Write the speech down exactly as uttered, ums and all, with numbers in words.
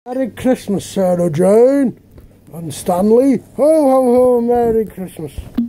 Merry Christmas, Sarah Jane and Stanley. Ho, ho, ho, Merry Christmas.